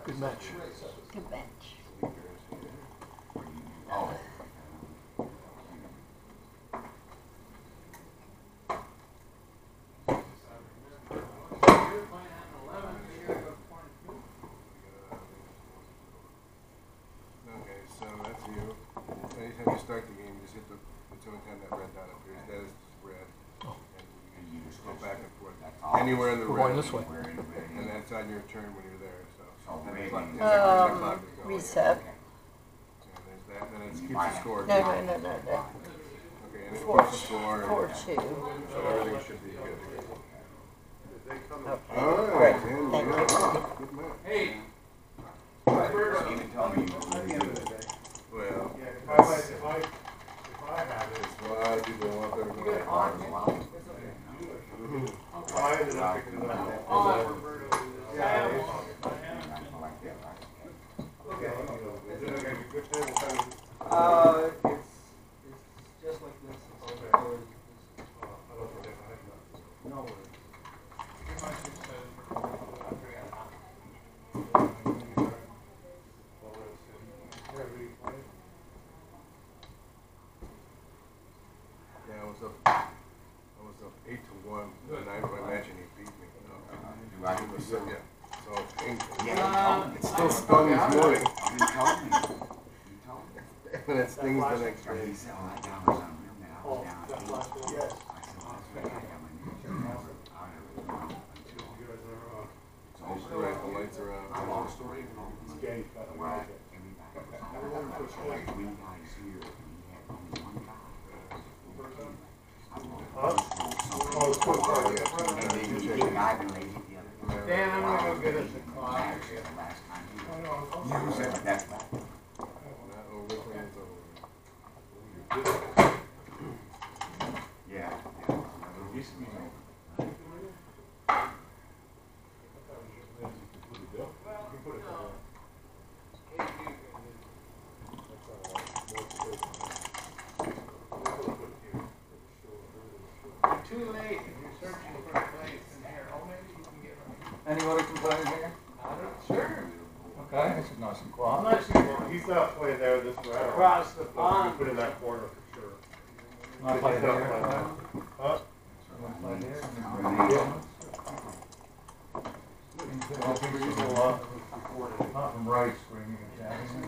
Good match. Good match. Okay, so that's you. Anytime you start the game, just hit the anytime that red dot appears, that is red. And you just go back and forth. Anywhere in the We're red. going this way. And that's on your turn when you're there. So Reset. And there's that, and then it keeps the score. No. Okay, and it keeps the score. 4-2. So everything should be good. Okay. All Great. right, Thank you. good match. Hey. Well, Yeah, if I had it, there's a lot of people want their money. I ended up picking it up. Yeah. It's just like this. No worries. Yeah, I was up 8-1 the night when I imagine he beat me. So, yeah. So painful. It still stung this morning. And it stings the next day. Right, the lights are on. Dan, I'm gonna go get us a clock. Too late if you're searching for a place in here. Oh, maybe you can get one. Anybody complaining here? Sure. Okay, this is nice and I'm quiet. not sure. He's not playing there this way. Across the pond. Put in that corner for sure. Not play He's there. not playing there. Huh? Play there. Not from right screaming and shouting.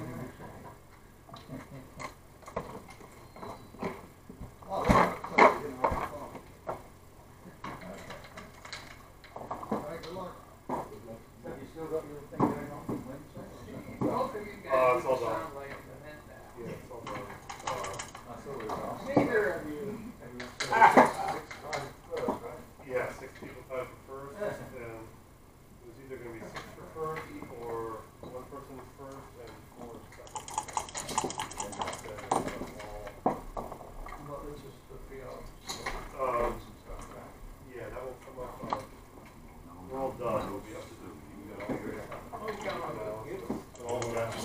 Have you still got your thing going on Wednesday? Both of you It's guys all done. sound like a cement back. Yeah, it's all done. I saw it was awesome. Neither of you. Yeah, 6 people tied for first, and it was either going to be 6 for first, or 1 person first and 4 second. Well, this is the field. Yeah, that will come up. We're all done. We'll be up to Oh, you got one of those. all the rest.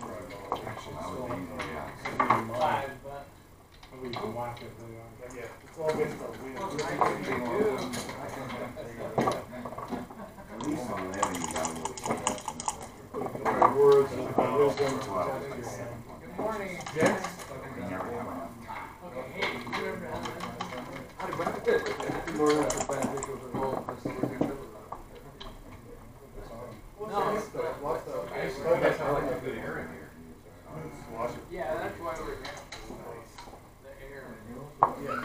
Five, but. Yeah, it's all based on wins. I think you do. Words and wisdom. Good morning, gents. Okay, hey, you ever Yeah, that's why we're here. The air.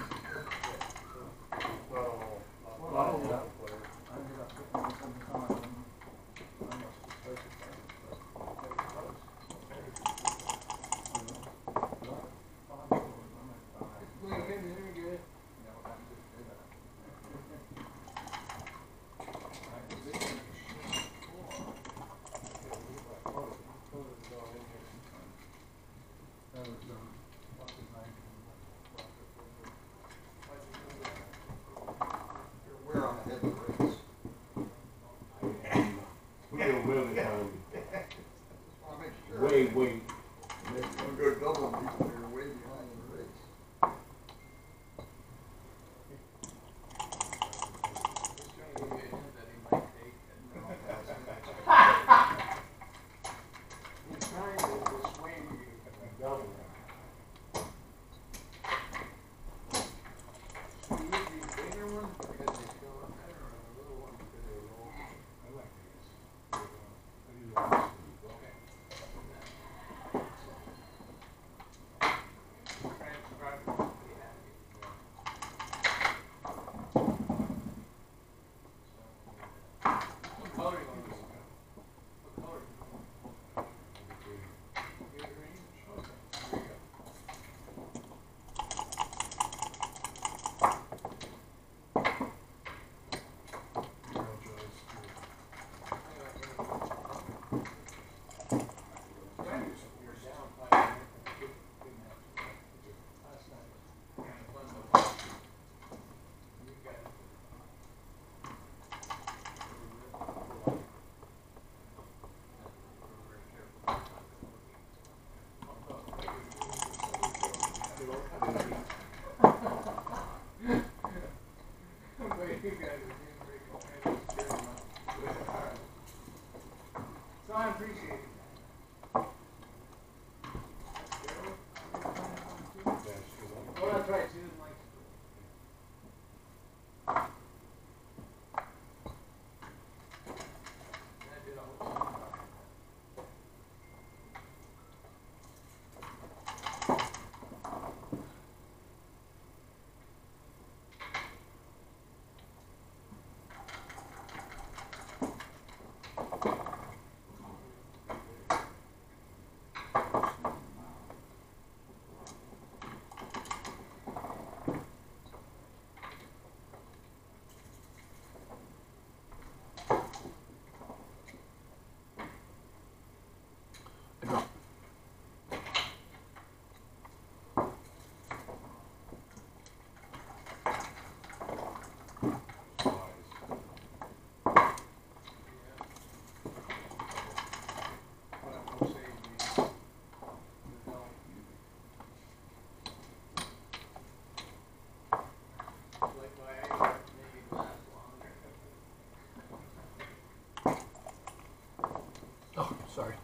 Very good. We're on the head of the race. Way. Don't go double because you're way behind in the race. Sorry.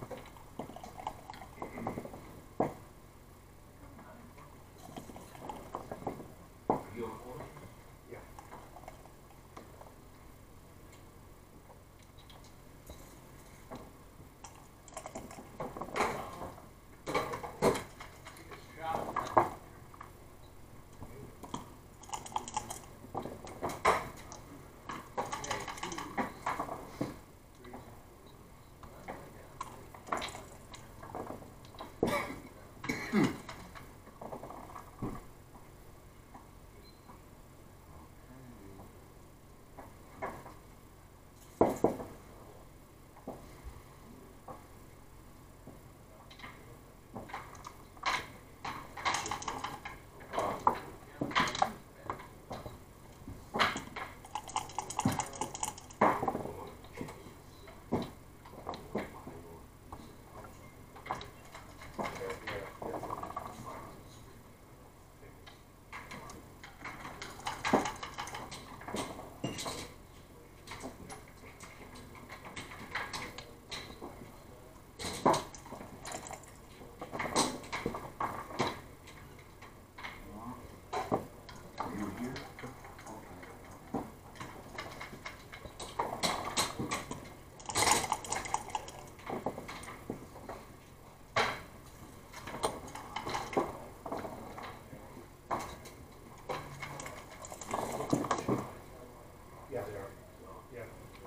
Yeah, they are. Yeah.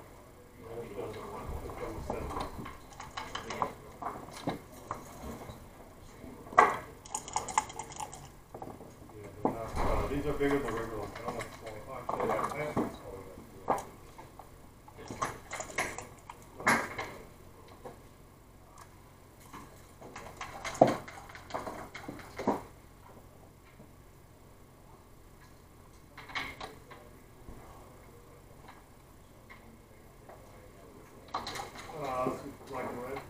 These are bigger than regular ones. I don't know if it's small. Actually, I think it's smaller than that. This is black and red.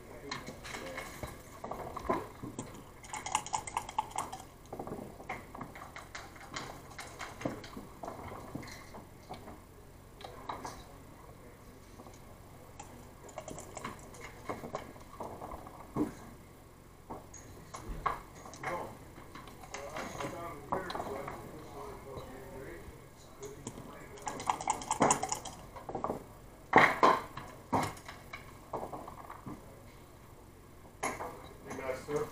You guys, sir?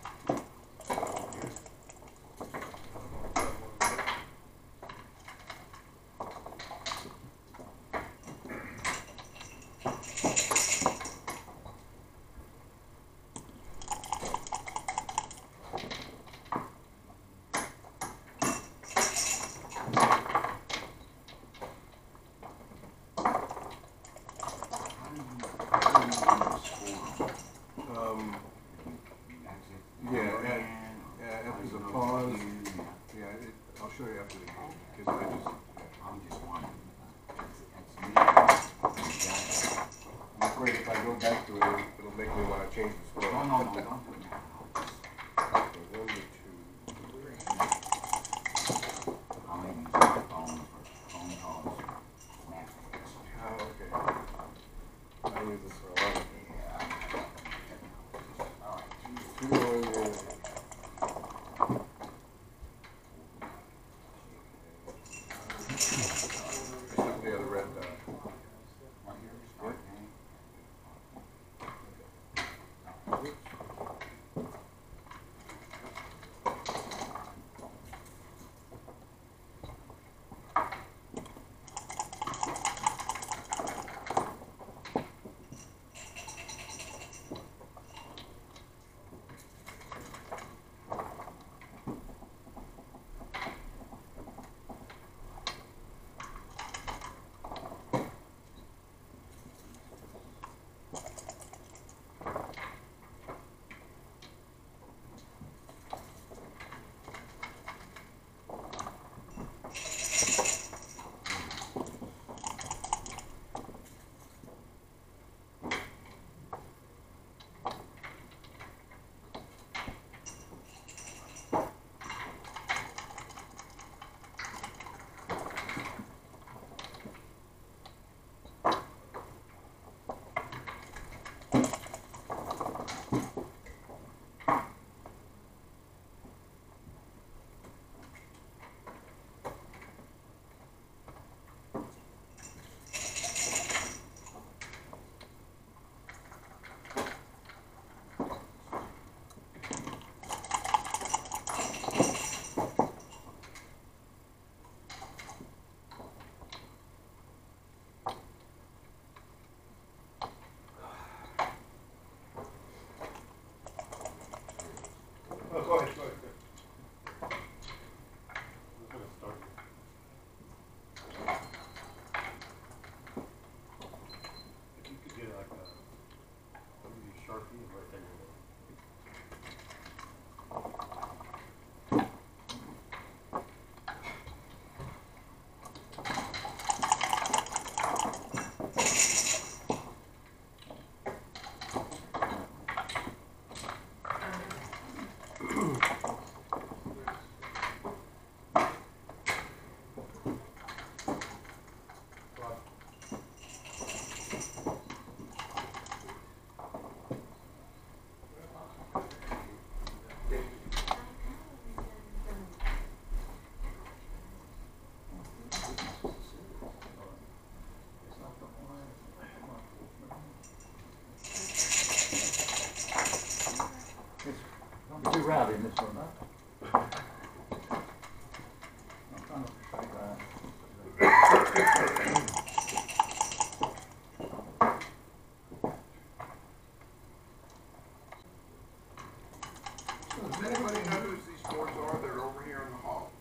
After the pause, I'll show you after the game, because I just, I'm afraid if I go back to it, it'll make me want to change the score. No, don't do it now. Okay, 1 to 2, 3. I'll maybe use my phone for phone calls. Oh, okay. I use this for a lot of things. Two on your... Yeah, the red dot. You're too rowdy in this one, huh? I'm trying to persuade that. Does anybody know who these boards are that are over here in the hall?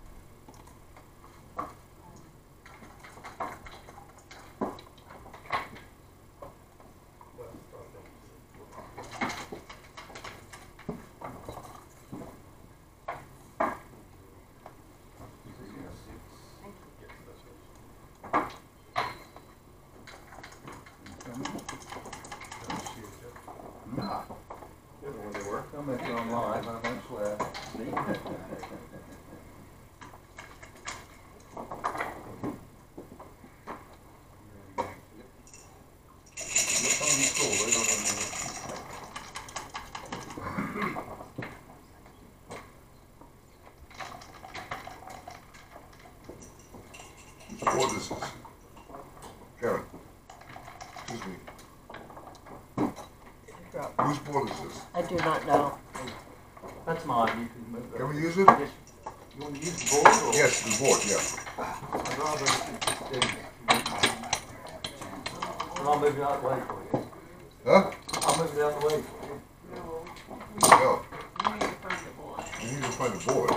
Where they work, they'll make it online, but I won't swear. What's on the school, they don't even know. Whose board is this? Karen? Excuse me. Whose board is this? I do not know. That's mine, you can move that. Can we use it? Yes. You want to use the board or? Yes, the board, yeah. I'd rather I'll move it out of the way for you. Huh? I'll move it out of the way for you. No. You need to find the board.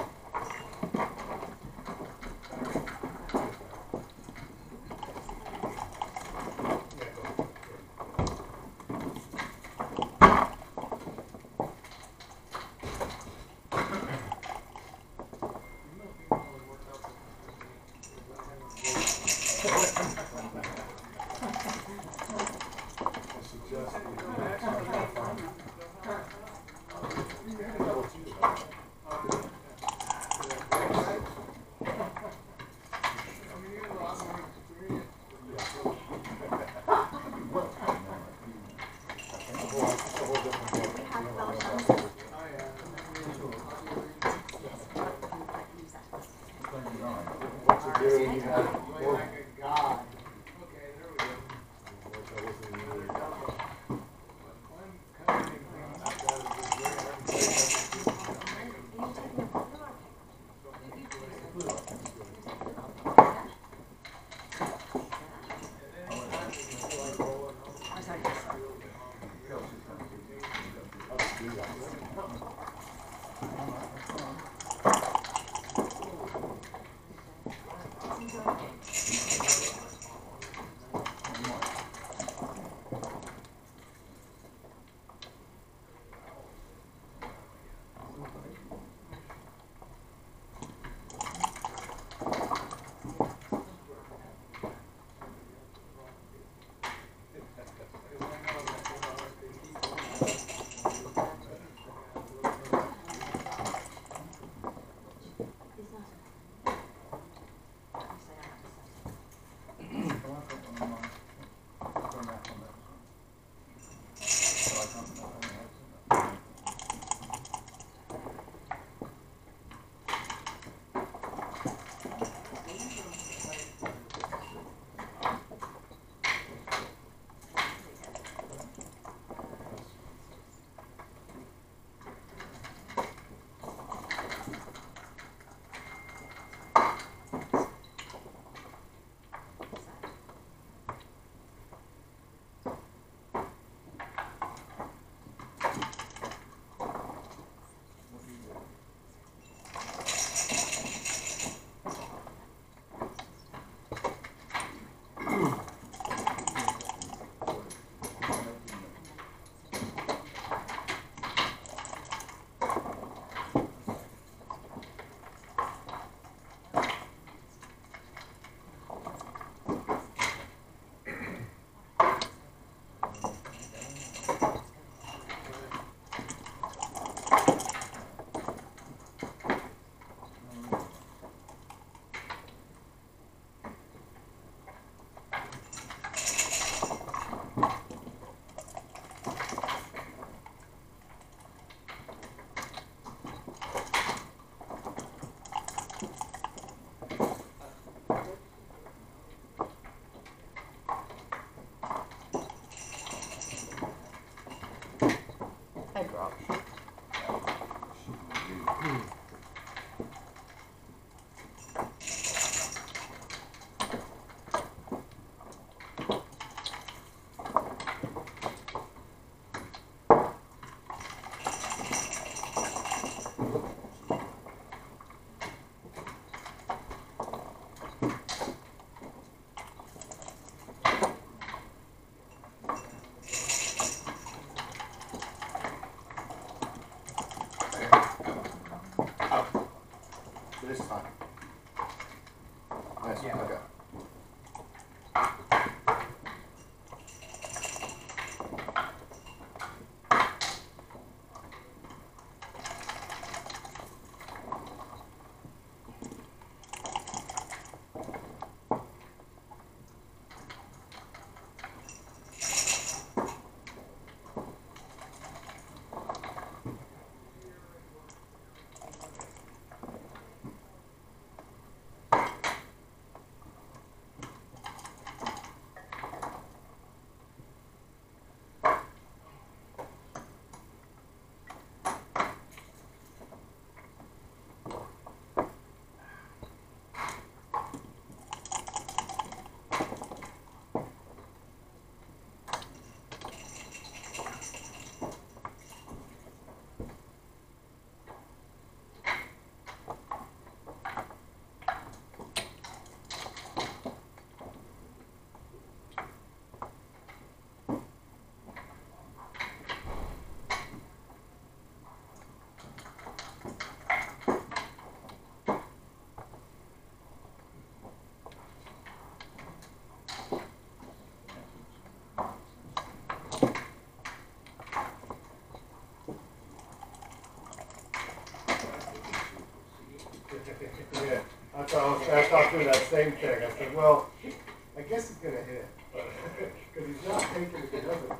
me that same thing. I said, well, I guess he's going to hit, because he's not taking it to nothing.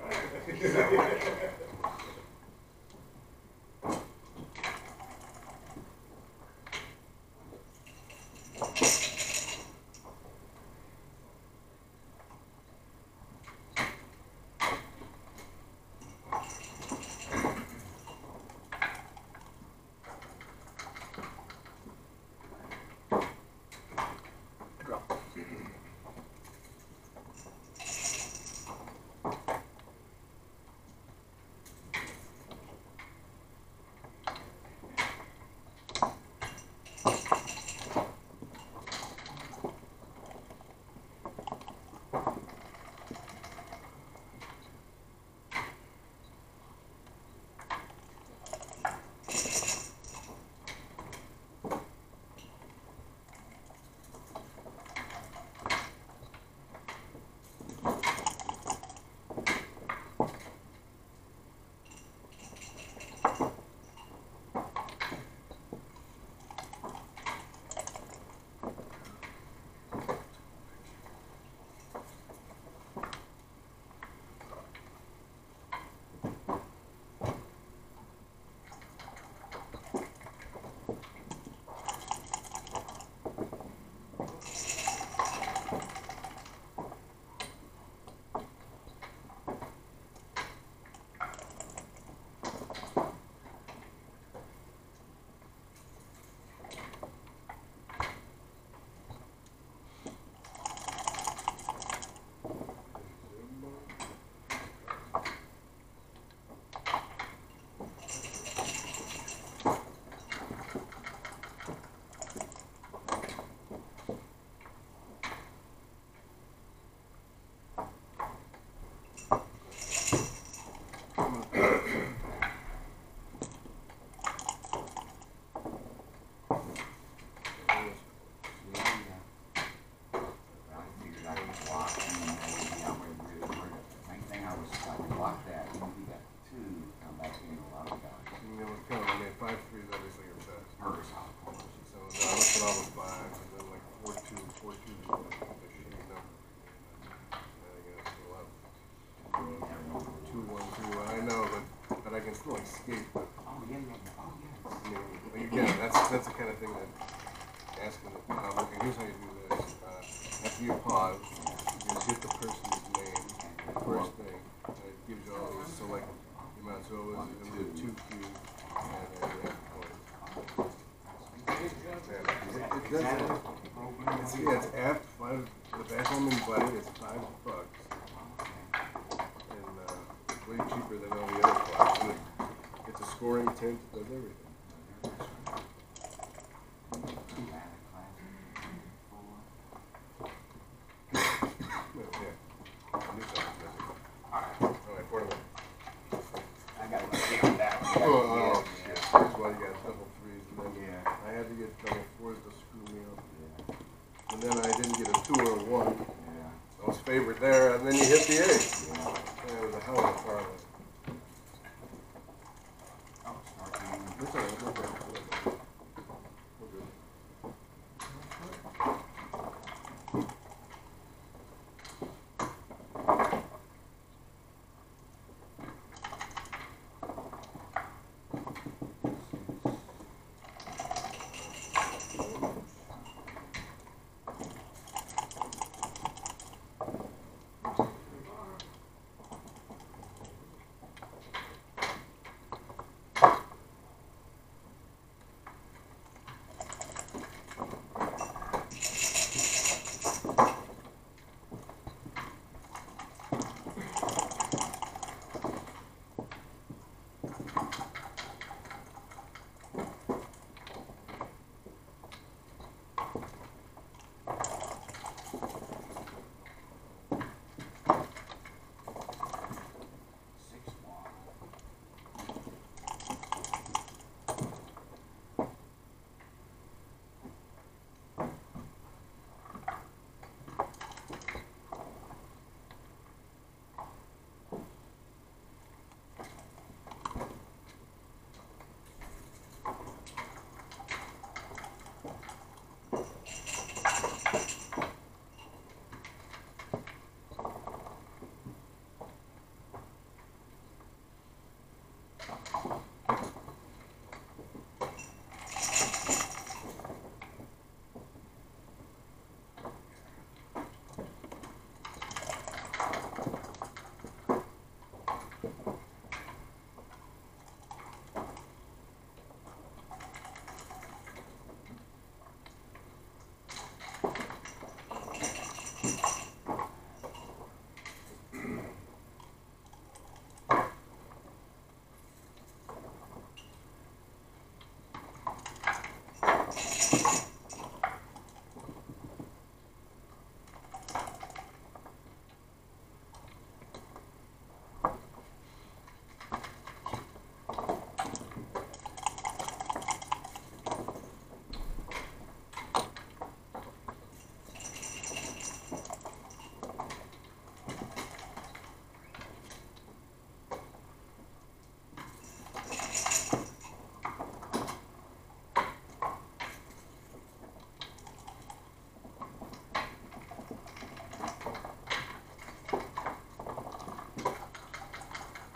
That's the kind of thing that asking, okay, here's how you do this. After you pause, you just hit the person's name, first thing, and it gives you all these select amounts. So it was 2 cubes, and then you have points. It does that. Yeah, it's after 5, the back home in Buddy is $5. And way cheaper than all the other clocks. And it's a scoring tent, it does everything. There, and then you hit the 8. Yeah, it was a hell of a parlay. That's all right, that's okay. We're good.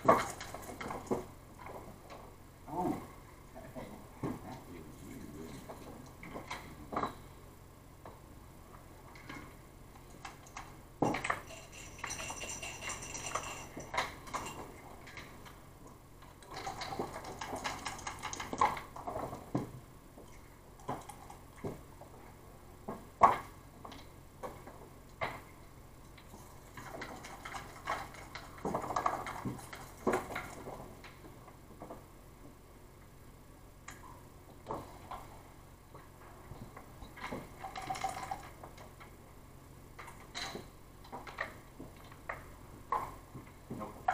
Oh, hey, that gives you good. Nope.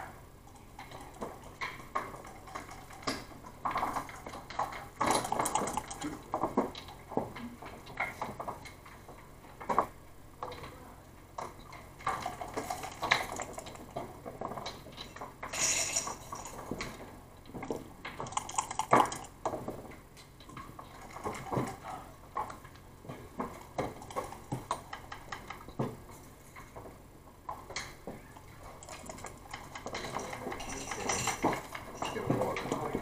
Get a water.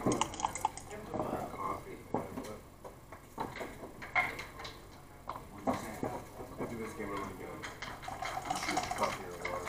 Coffee. What is that? After this game, I'm gonna get a coffee or water.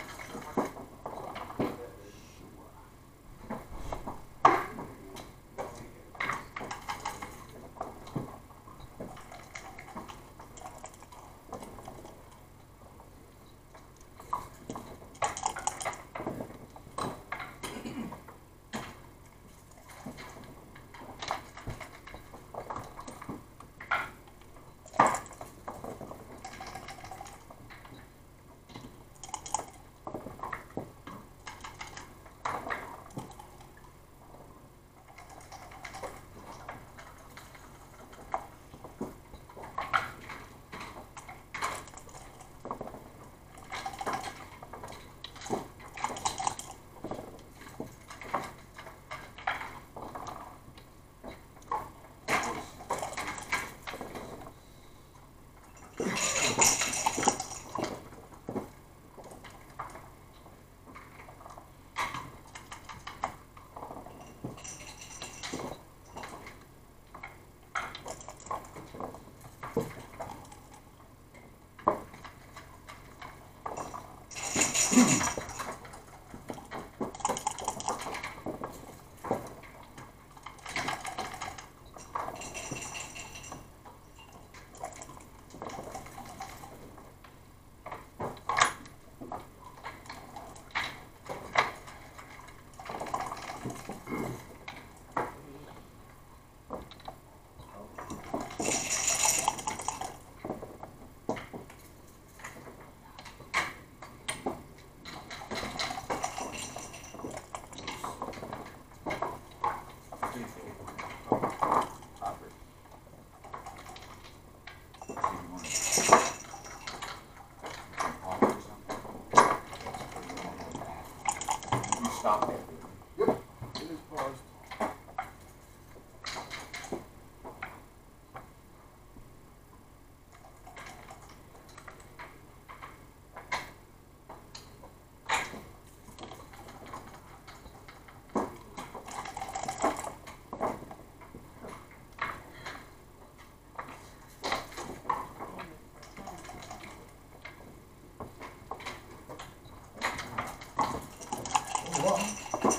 Stop there. Yep. It is paused. Well,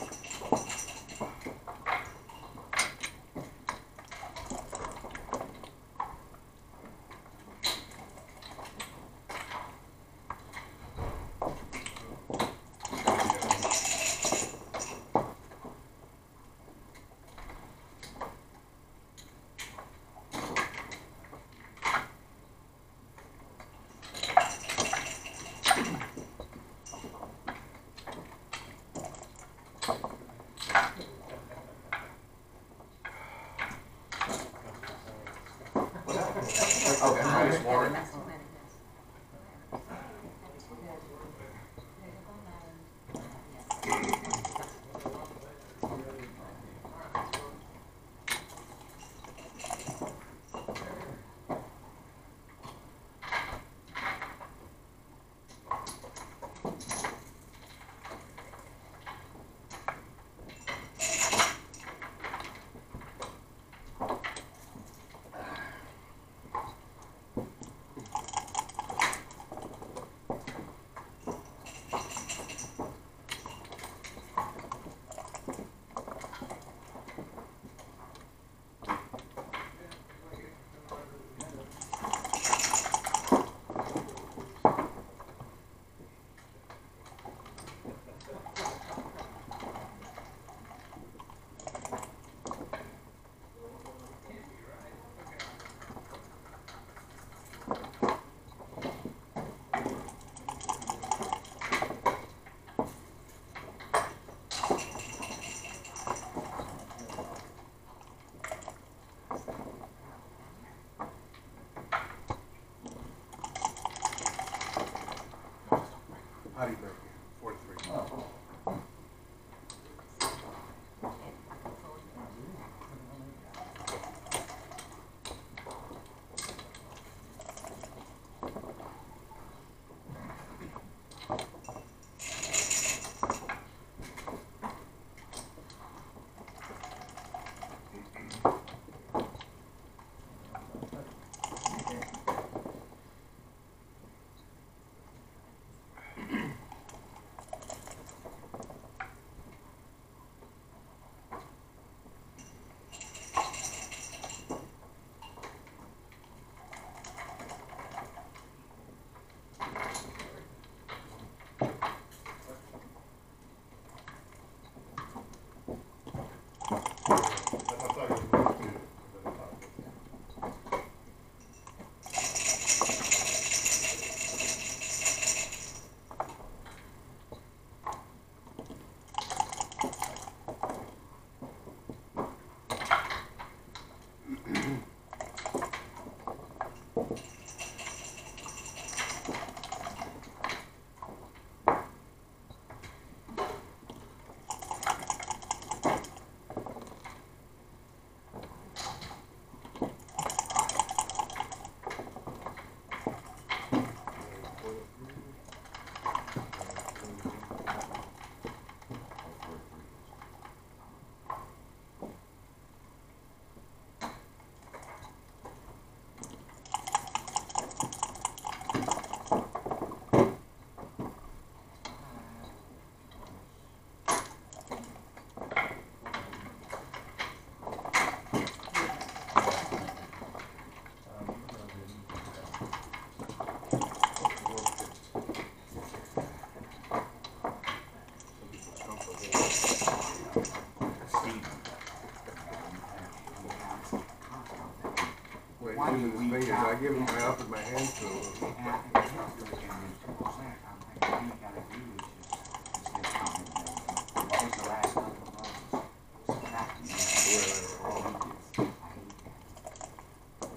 why do using we his fingers. count I give him, them? I offered my hand to him. And I think the health goes down in 2%. I'm thinking all you gotta do is just get something that take the last couple of months, subtract them. All we do. I hate that.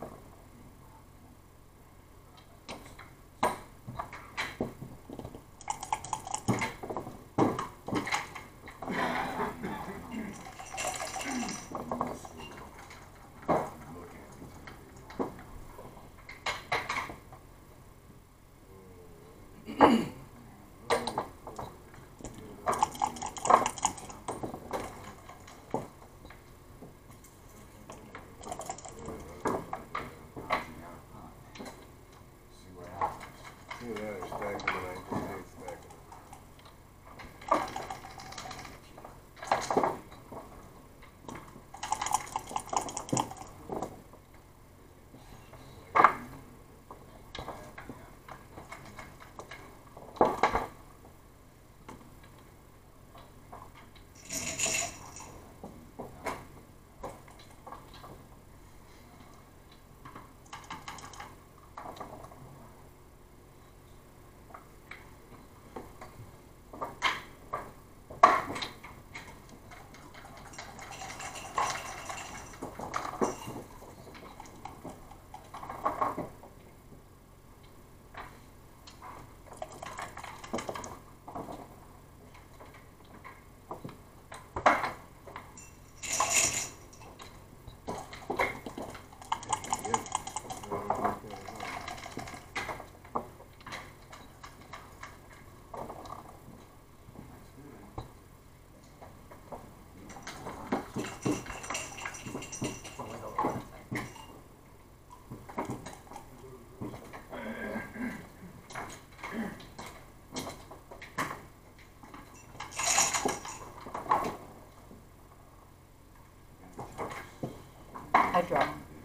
See what happens. See that, they're stacking and I just hate stacking. I draw.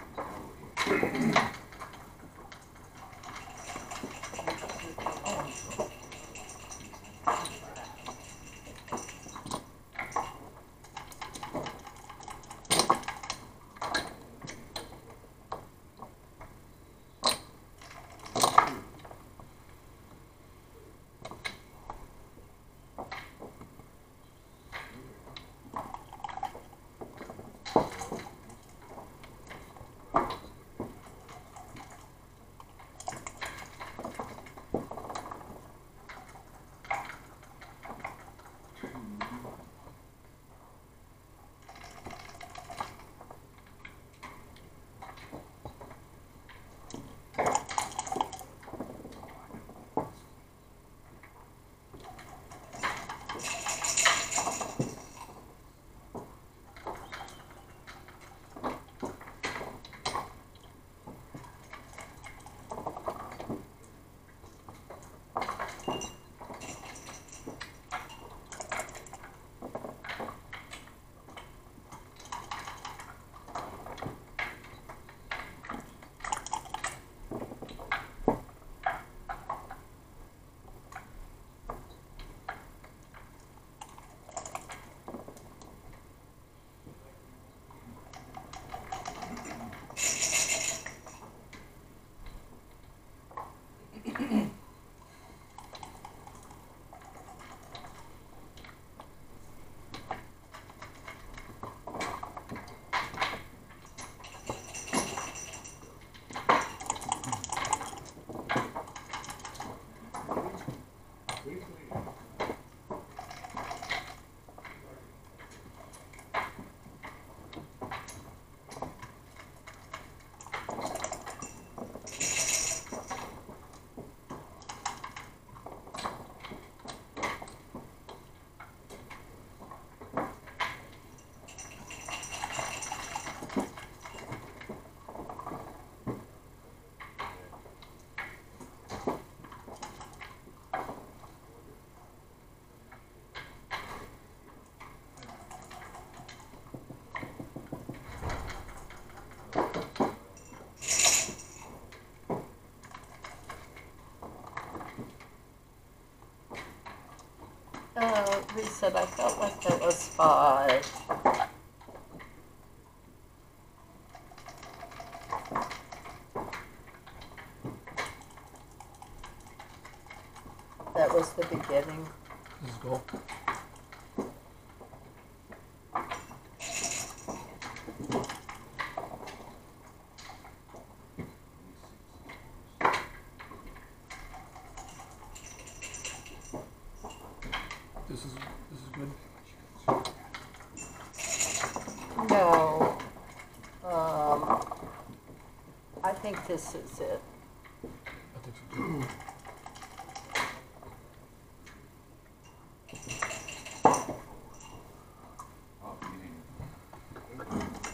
Reset, I felt like that was 5. the beginning. This is go. This is good. No. I think this is it. I think so too. Oh, you didn't.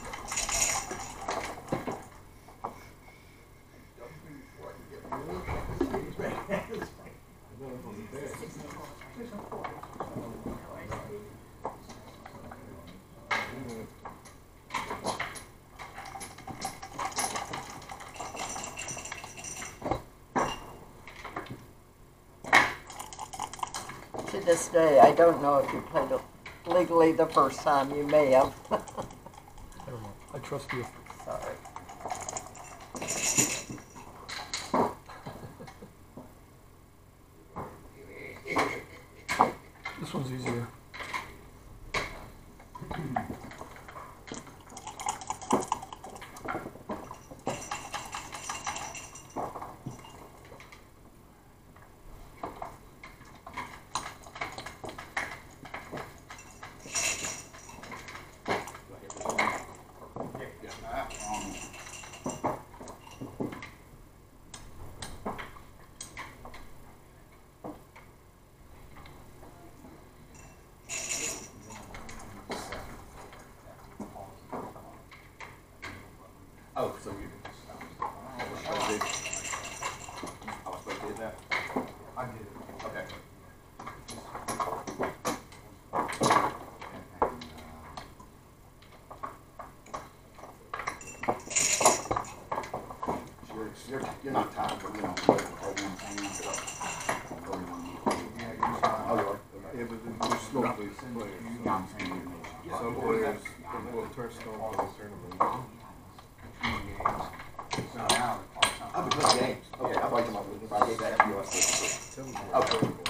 To this day, I don't know if you played it legally the first time. You may have. I don't know. I trust you. Sorry. This one's easier. Oh, so you. I was supposed to do that? I did it. Okay. You're not tired, but you know, program things. Yeah, but there's skill players. Some players will turn stone for the tournament. I'll be playing games. Okay, I'll write them up. If I get that, I'll be all set. Okay.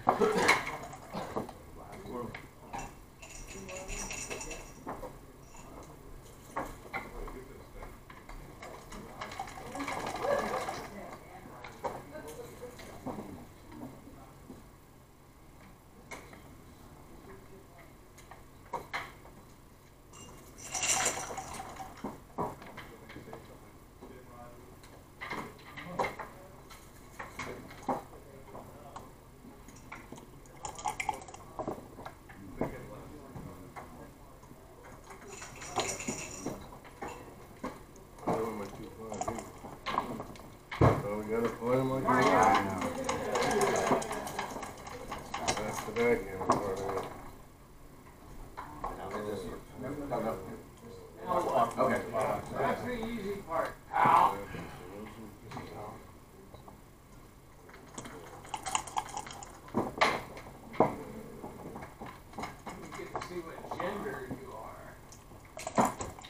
So we gotta point them like that. I know. That's the backhand part of it. Okay. That's the easy part. You get to see what gender you are.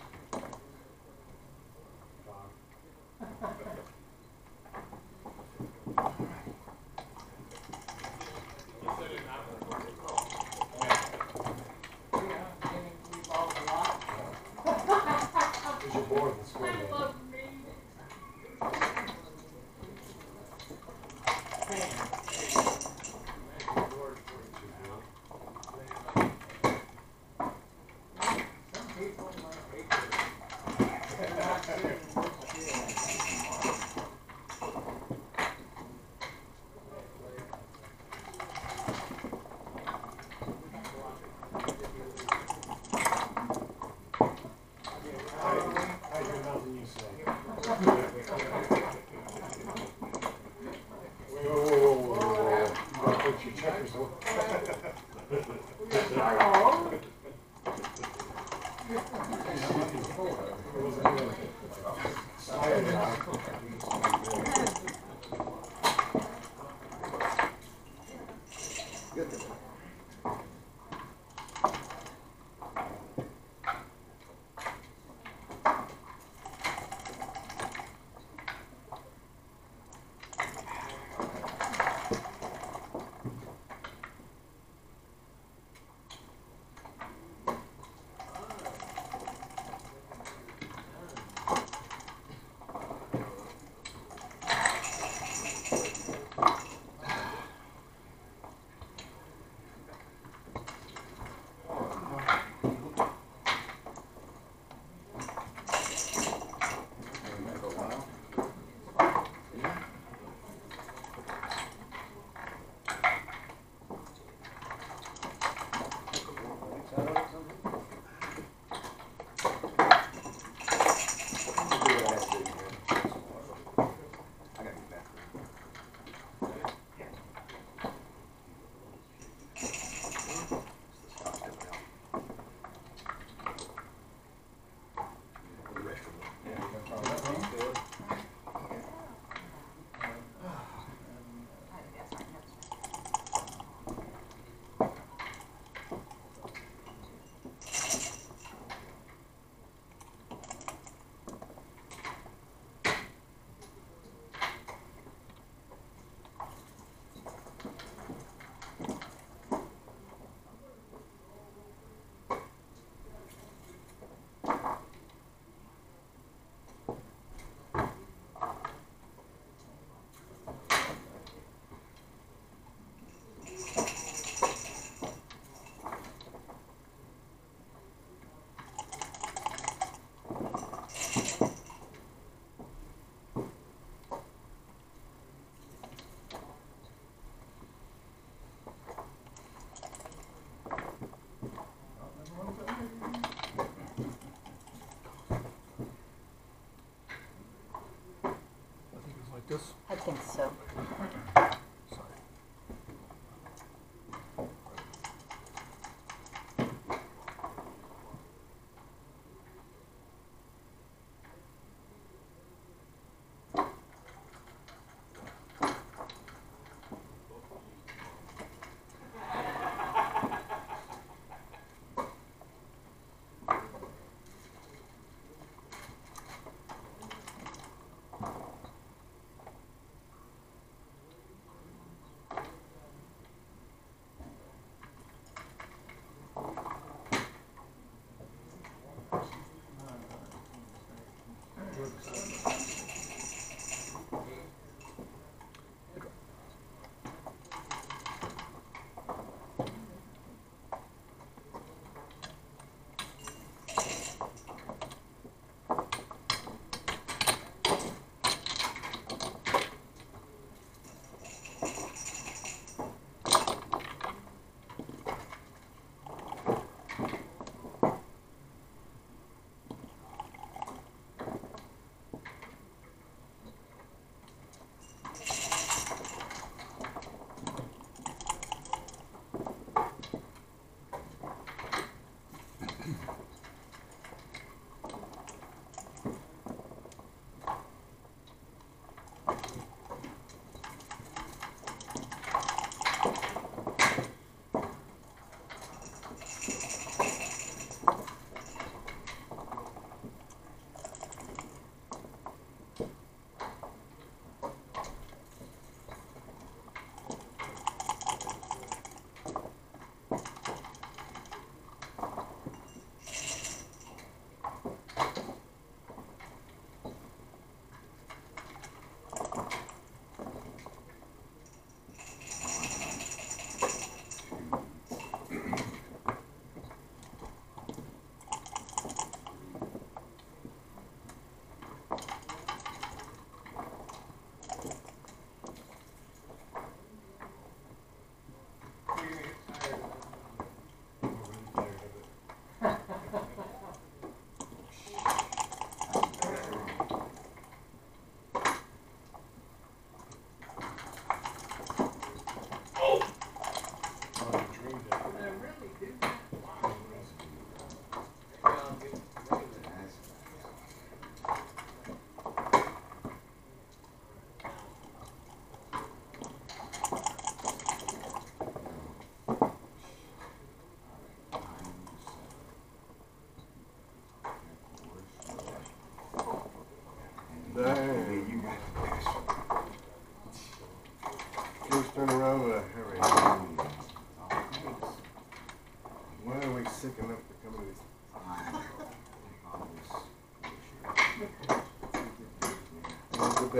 I think so.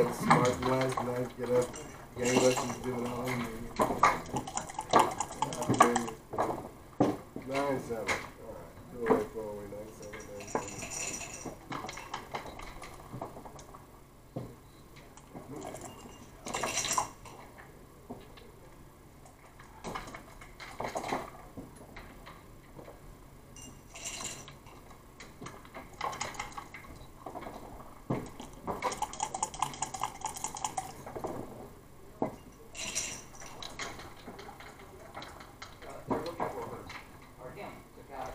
got a smart glass, and I get up, gang lessons, do it all in there. 9-7. All right. 208 408 9797. They're looking for her, or him, the guy.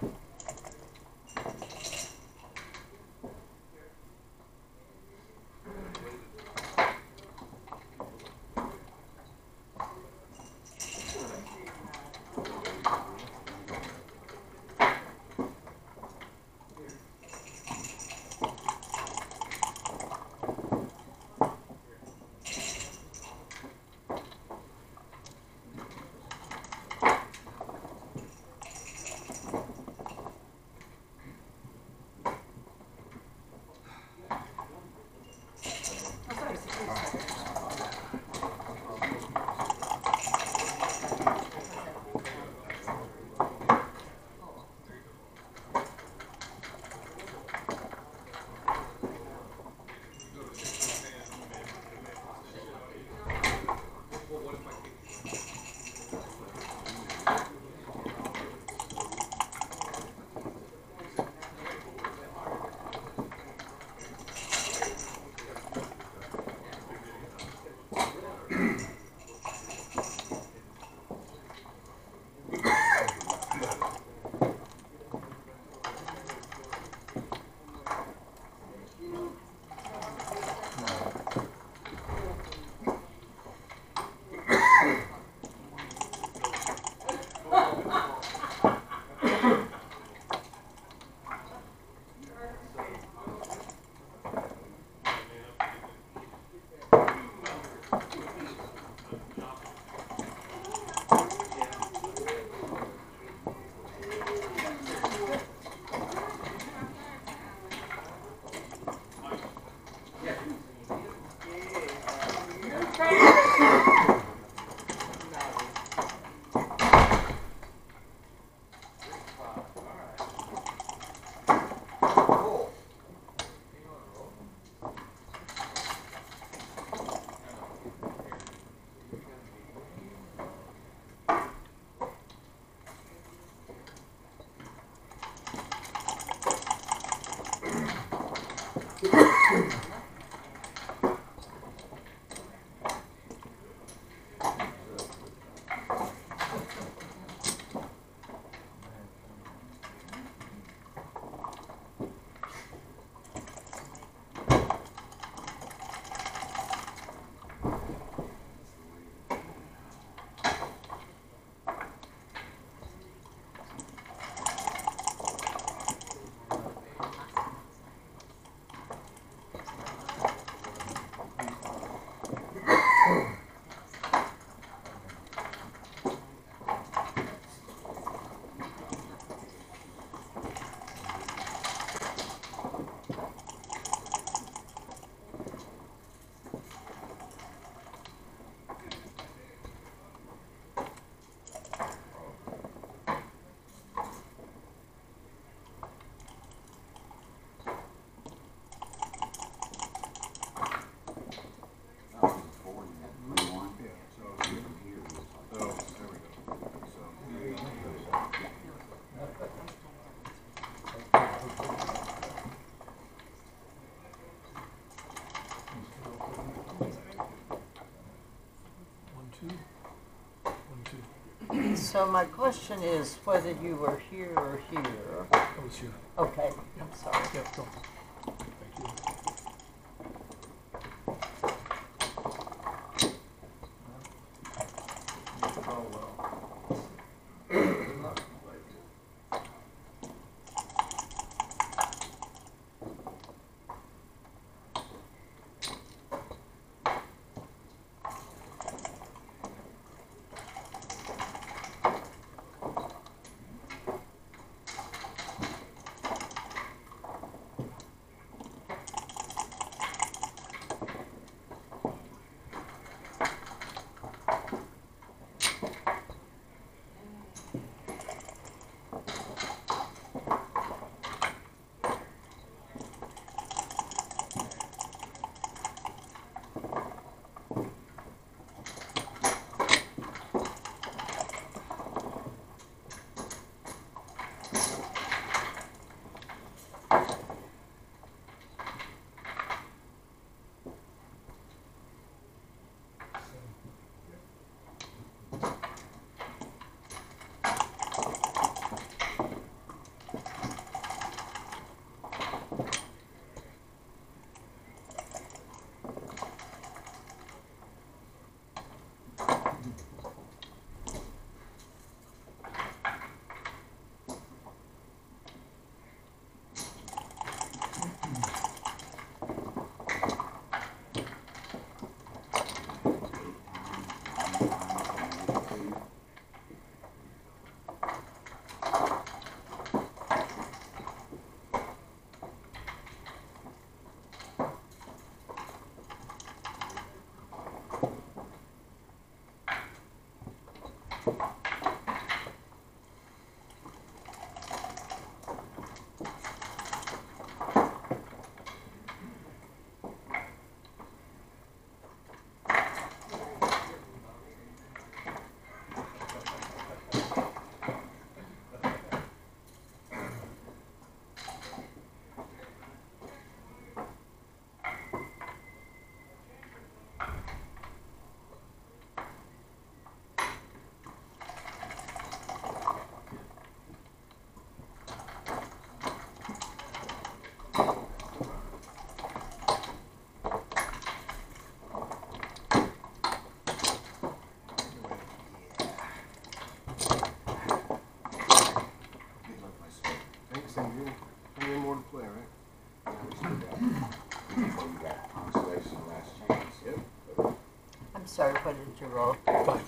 So my question is whether you were here or here. I was here. Okay, I'm sorry. Yep, go. Thank you. Oh, well. sorry, what did you roll? 5.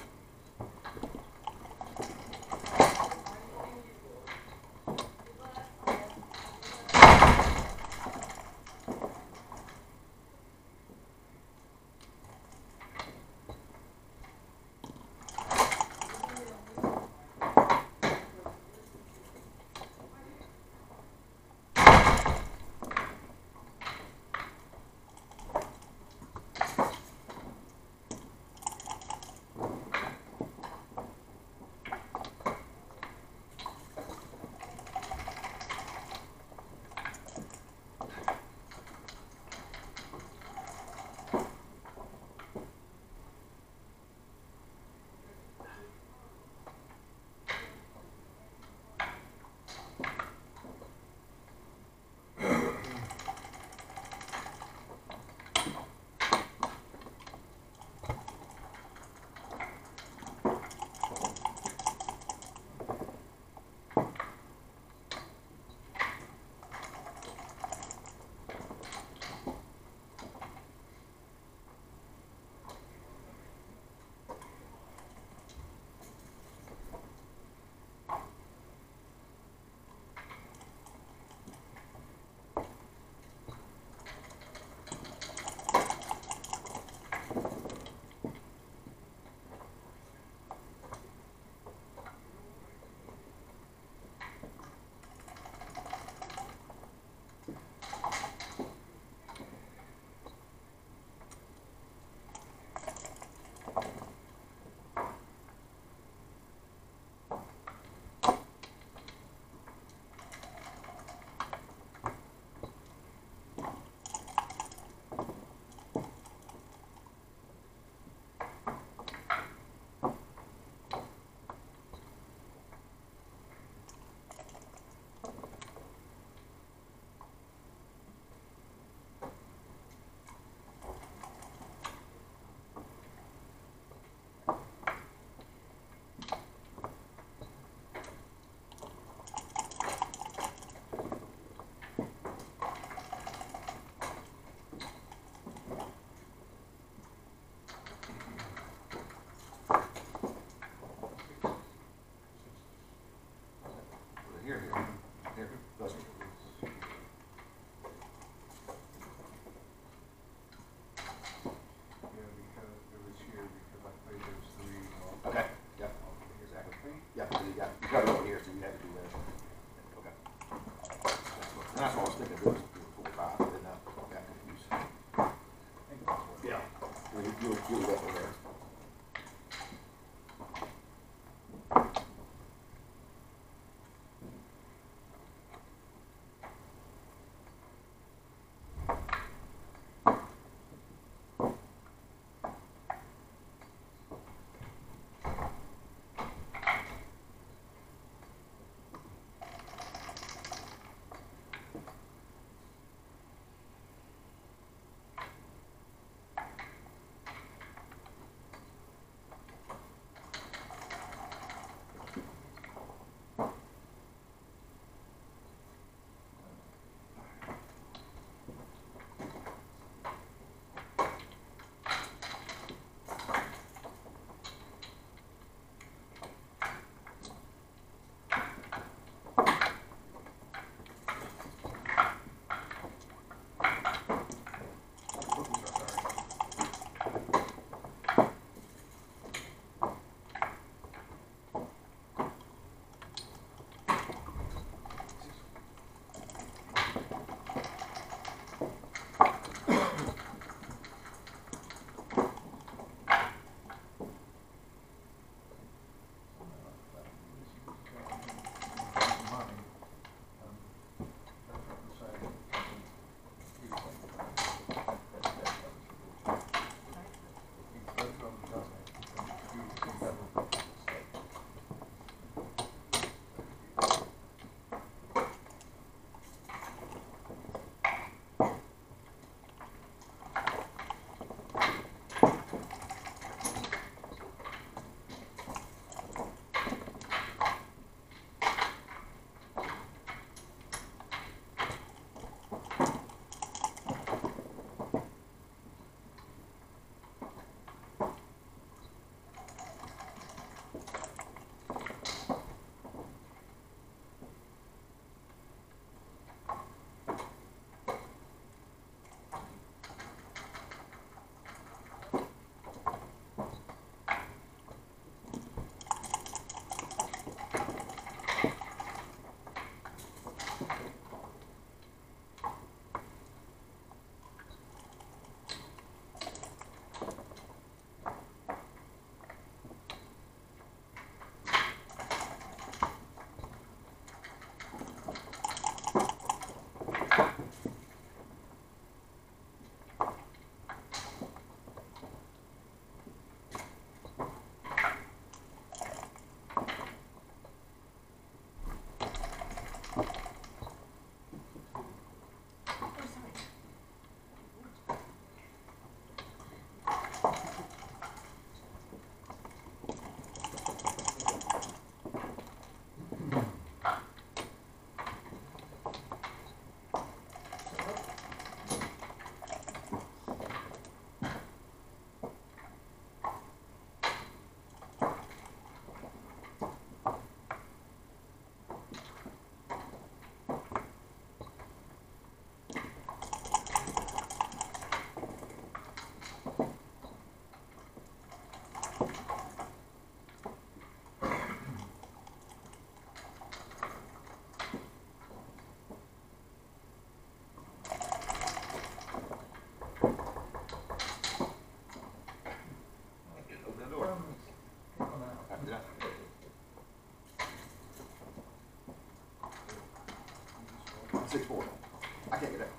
6'4". I can't get it.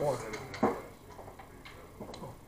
Four. I didn't have last year. It was pretty Oh.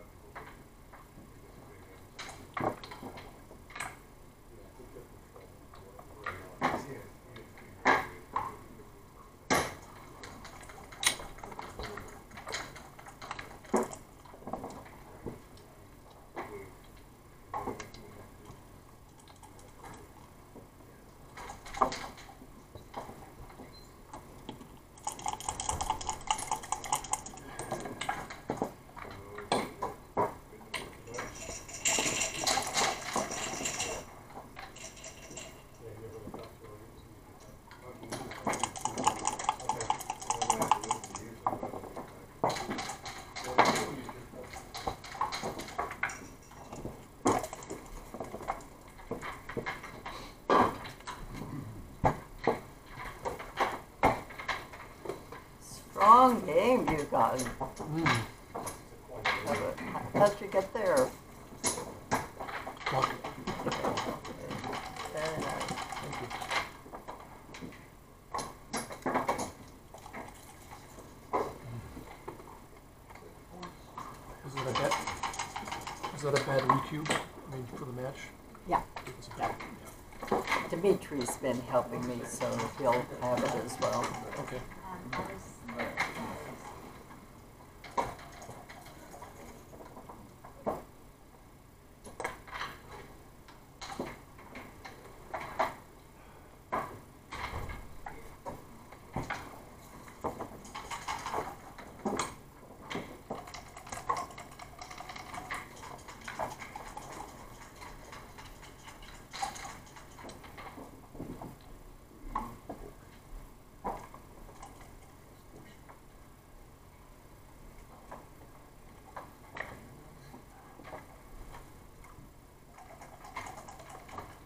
Strong game you got. How'd you get there? Luck. Very nice. Thank you. Is that a bet? Is that a bad recue? I mean, for the match? Yeah. It was a Yeah. bet. Dimitri's been helping me, so he'll have it as well. Okay. I was